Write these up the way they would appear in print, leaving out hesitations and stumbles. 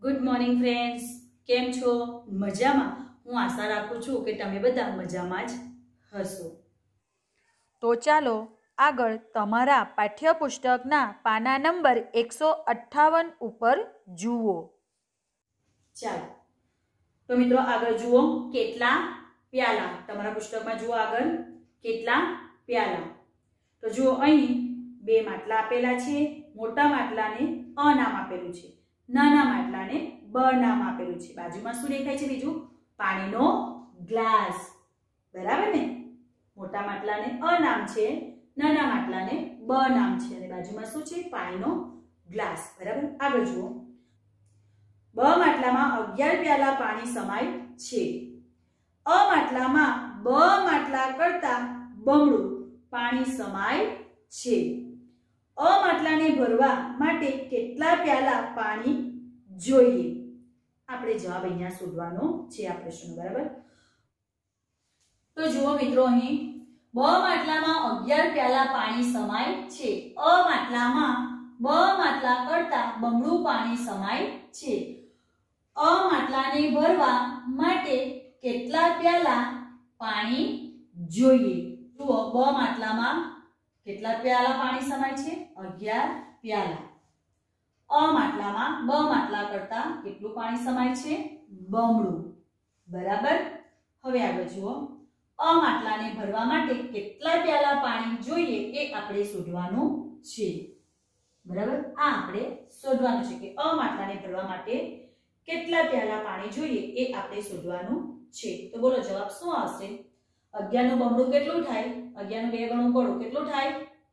Good morning friends, केम छो? मजामा? हूँ आशा राखું છું કે તમે બધા મજામાં જ હશો। તો ચાલો આગળ તમારા પાઠ્યપુસ્તકના પાના નંબર 158 ઉપર જુઓ। ચાલો તો મિત્રો આગળ જુઓ, કેટલા પ્યાલા। તમારા પુસ્તકમાં જુઓ આગળ કેટલા પ્યાલા। તો જુઓ અહીં બે માટલા આપેલા છે। મોટા માટલાને અ નામ આપેલું છે, નાના માટલાને બ નામ આપેલું છે। બાજુમાં શું દેખાય છે? બીજું પાણીનો ગ્લાસ, બરાબર ને? મોટા માટલાને અ નામ છે, નાના માટલાને બ નામ છે અને બાજુમાં શું છે? પાણીનો ગ્લાસ, બરાબર। આગળ જુઓ, બ માટલામાં 11 પ્યાલા પાણી સમાય છે। અ માટલામાં બ માટલા કરતા બમણું પાણી સમાય છે। અ માટલાને ભરવા માટે કેટલા પ્યાલા પાણી જોઈએ? આપણે જવાબ અહીંયા શોધવાનો છે આ પ્રશ્ન, બરાબર। તો જુઓ મિત્રો, અહીં બ માટલામાં 11 પ્યાલા પાણી સમાય છે। અ માટલામાં બ માટલા કરતા બમણું પાણી સમાય છે। અ માટલાને ભરવા માટે કેટલા પ્યાલા પાણી જોઈએ? જુઓ, બ માટલામાં કેટલા પ્યાલા પાણી સમાય છે? 11 પ્યાલા। અ માટલામાં બ માટલા કરતા કેટલું પાણી સમાય છે? બમણું, બરાબર। હવે આગળ જુઓ, અ માટલાને ભરવા માટે કેટલા પ્યાલા પાણી જોઈએ એ આપણે શોધવાનું છે, બરાબર। આ આપણે શોધવાનું છે કે અ માટલાને ભરવા માટે કેટલા પ્યાલા પાણી જોઈએ એ આપણે શોધવાનું છે। તો બોલો જવાબ શું આવશે? 11 નું બમણું કેટલું થાય? 11 નું 2 ગણું કરો કેટલું થાય?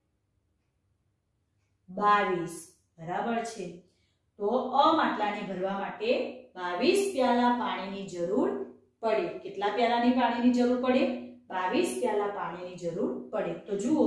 22, બરાબર છે। તો અ માટલાને ભરવા માટે 22 પ્યાલા પાણીની જરૂર પડે। કેટલા પ્યાલાની પાણીની જરૂર પડે? 22 પ્યાલા પાણીની જરૂર પડે। તો જુઓ,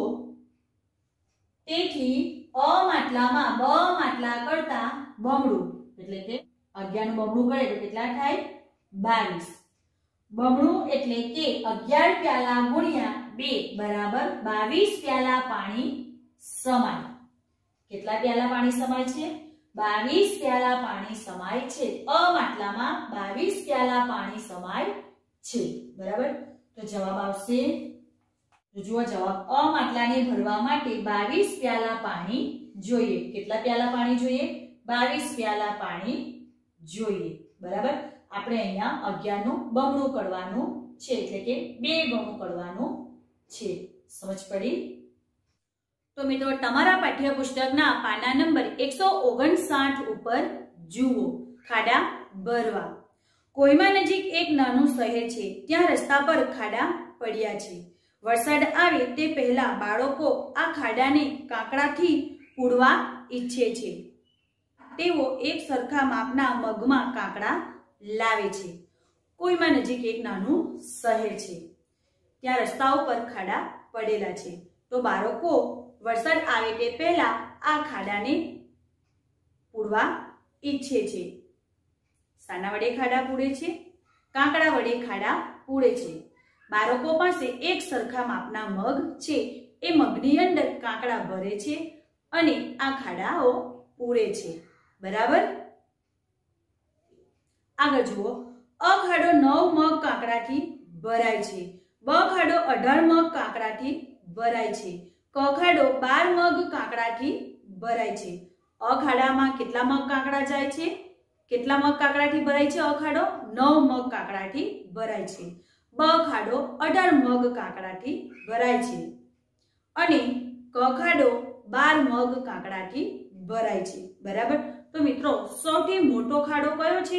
તેથી અ માટલામાં બ માટલા કરતા બમણું, એટલે કે 11 નું બમણું કરે તો કેટલા થાય? 22। બમણું એટલે કે 11 પ્યાલા ગુણ્યા 2 બરાબર 22 પ્યાલા પાણી સમાય। કેટલા પ્યાલા પાણી સમાય છે? 22 પ્યાલા પાણી સમાય છે। અ માટલામાં 22 પ્યાલા પાણી સમાય છે, બરાબર। તો જવાબ આવશે, તો જુઓ જવાબ, અ માટલાને ભરવા માટે 22 પ્યાલા પાણી જોઈએ। કેટલા પ્યાલા પાણી જોઈએ? 22 પ્યાલા પાણી જોઈએ, બરાબર। આપણે અહીંયા 11 નું બમણું કરવાનું છે, એટલે કે 2 ગણું કરવાનું છે। સમજ પડી? તો મિત્રો તમારા પાઠ્યપુસ્તકના પાના નંબર 159 ઉપર જુઓ, ખાડા ભરવા। કોઈમા નજીક એક નાનું શહેર છે, ત્યાં રસ્તા પર ખાડા પડ્યા છે। વરસાદ આવે તે પહેલા બાળકો આ ખાડાને કાંકરાથી પૂરવા ઈચ્છે છે। તેઓ એક સરખા માપના મગમાં કાંકરા લાવે છે। કોઈમા નજીક એક નાનું શહેર છે, ત્યાં રસ્તા ઉપર ખાડા પડેલા છે, તો બાળકો વરસાદ આવે તે પહેલા આ ખાડાને પૂરવા ઈચ્છે છે। શાના વડે ખાડા પૂરે છે? કાંકરા વડે ખાડા પૂરે છે। બાળકો પાસે એક સરખા માપના મગ છે, એ મગની અંદર કાંકરા ભરે છે અને આ ખાડાઓ પૂરે છે, બરાબર। આગળ જુઓ, અ ખાડો 9 મગ કાંકરાથી ભરાય છે। બ ખાડો 18 મગ કાંકરાથી ભરાય છે। ક ખાડો 12 મગ કાંકરાથી ભરાય છે। અ ખાડામાં કેટલા મગ કાંકરા જાય છે? કેટલા મગ કાંકરાથી ભરાય છે? અ ખાડો 9 મગ કાંકરાથી ભરાય છે। બ ખાડો 18 મગ કાંકરાથી ભરાય છે અને ક ખાડો 12 મગ કાંકરાથી ભરાય છે, બરાબર। તો મિત્રો સૌથી મોટો ખાડો કયો છે?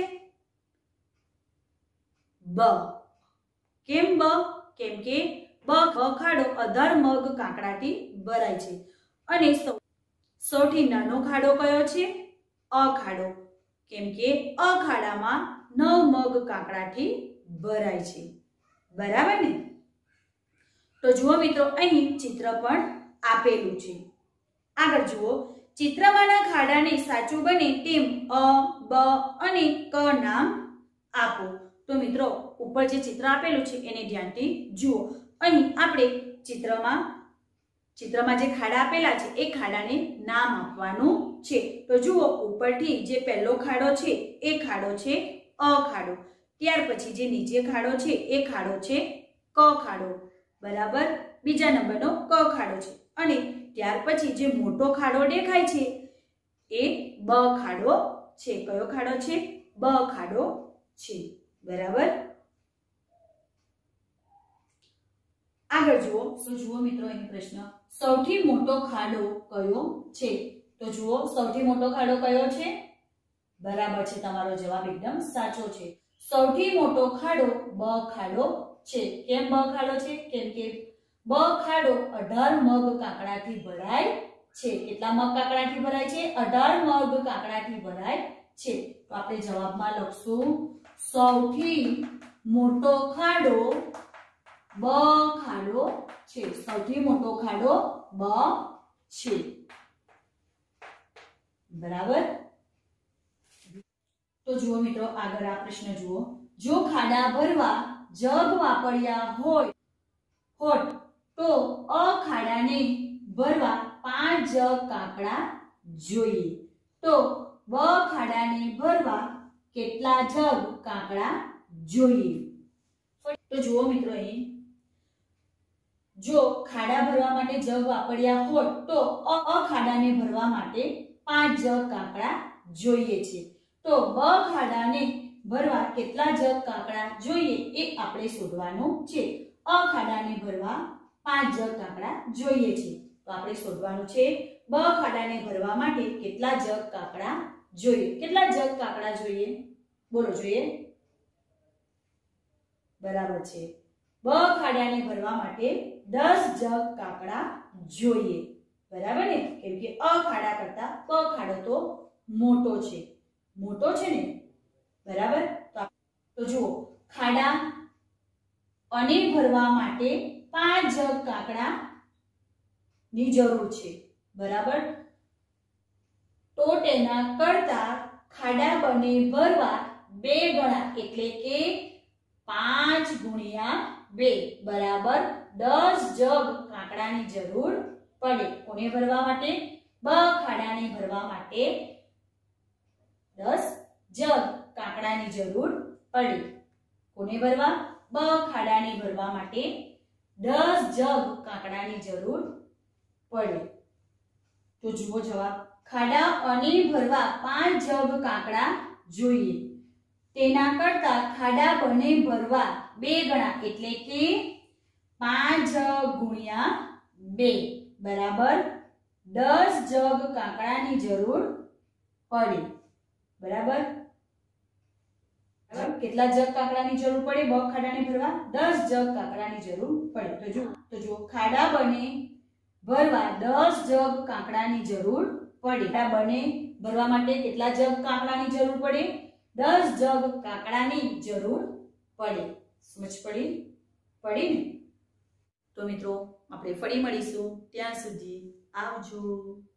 બ। કેમ બ? કેમ કે બ ખાડો 18 મગ કાંકરાથી ભરાય છે અને સૌથી નાનો ખાડો કયો છે? અ ખાડો, કેમ કે અ ખાડામાં 9 મગ કાંકરાથી ભરાય છે, બરાબર ને? તો જુઓ મિત્રો, અહીં ચિત્ર પણ આપેલું છે। આગળ જુઓ, ચિત્રમાંના ખાડાને સાચું બને તેમ અ, બ અને ક નામ આપો। તો મિત્રો ઉપર જે ચિત્ર આપેલું છે એને ધ્યાનથી જુઓ। અહીં આપણે ચિત્રમાં જે ખાડા આપેલા છે એ ખાડાને નામ આપવાનું છે। તો જુઓ ઉપરથી જે પહેલો ખાડો છે એ ખાડો છે અ ખાડો, ત્યાર પછી જે નીચે ખાડો છે એ ખાડો છે ક ખાડો, બરાબર। બીજા નંબરનો ક ખાડો છે અને ત્યાર પછી જે મોટો ખાડો દેખાય છે એ બ ખાડો છે। કયો ખાડો છે? બ ખાડો છે, બરાબર। આગળ જુઓ, જુઓ મિત્રો અહીં પ્રશ્ન, સૌથી મોટો ખાડો કયો છે? તો જુઓ સૌથી મોટો ખાડો કયો છે? બરાબર છે, તમારો જવાબ એકદમ સાચો છે। સૌથી મોટો ખાડો બ ખાડો છે। કેમ બ ખાડો છે? કેમ કે બ ખાડો 18 મગ કાકડાથી ભરાય છે। કેટલા મગ કાકડાથી ભરાય છે? 18 મગ કાકડાથી ભરાય છે। તો આપણે જવાબમાં લખશું સૌથી મોટો ખાડો બ ખાડો છે। સૌથી મોટો ખાડો બ છે, બરાબર। તો જુઓ મિત્રો આગળ આ પ્રશ્ન જુઓ, જો ખાડા ભરવા જગ વાપર્યા હોત તો અ ખાડાને ભરવા 5 જગ કાકડા જોઈએ। તો બ ખાડાને ભરવા કેટલા જગ કાકડા જોઈએ? તો જુઓ મિત્રો અહીં જો ખાડા ભરવા માટે જગ વાપર્યા હોત તો અ ખાડાને ભરવા માટે 5 જગ કાકડા જોઈએ છે। તો બ ખાડાને ભરવા કેટલા જગ કાકડા જોઈએ એ આપણે શોધવાનું છે। અ ખાડાને ભરવા 5 જગ કાકડા જોઈએ છે, તો આપણે શોધવાનું છે બ ખાડાને ભરવા માટે કેટલા જગ કાકડા જોઈએ। કેટલા જગ કાકડા જોઈએ? બોલો જોઈએ, બરાબર છે। બ ખાડાને ભરવા માટે 10 જગ કાકડા જોઈએ, બરાબર ને? કેમ કે અ ખાડા કરતા બ ખાડો તો મોટો છે ને, બરાબર। તો જુઓ ખાડા અને ભરવા માટે 5 જગ કાકડા ની જરૂર છે, બરાબર। તો તેના કરતા ખાડા બને ભરવા 2 ગણા એટલે કે 5 ગુણ્યા 2 બરાબર 10 જગ કાકડાની જરૂર પડે। કોને ભરવા માટે? બ ખાડાને ભરવા માટે 10 જગ કાકડાની જરૂર પડે। કોને ભરવા? બ ખાડાને ભરવા માટે 10 જગ કાકડાની જરૂર પડે। તો જુઓ જવાબ, ખાડા અને ભરવા 5 જગ કાકડા જોઈએ, તેના કરતા ખાડા બને ભરવા 2 ગણા એટલે કે 5 ગુણ્યા 2 બરાબર 10 જગ કાકડાની જરૂર પડે, બરાબર। કેટલા જગ કાકડાની જરૂર પડે? બ ખાડાને ભરવા 10 જગ કાકડાની જરૂર પડે। તો જુઓ ખાડા બને ભરવા 10 જગ કાકડાની જરૂર પડે। ખાડા બને ભરવા માટે કેટલા જગ કાકડાની જરૂર પડે? 10 જગ કાકડાની જરૂર પડે। સમજ પડી ને? તો મિત્રો આપણે ફરી મળીશું, ત્યાં સુધી આવજો।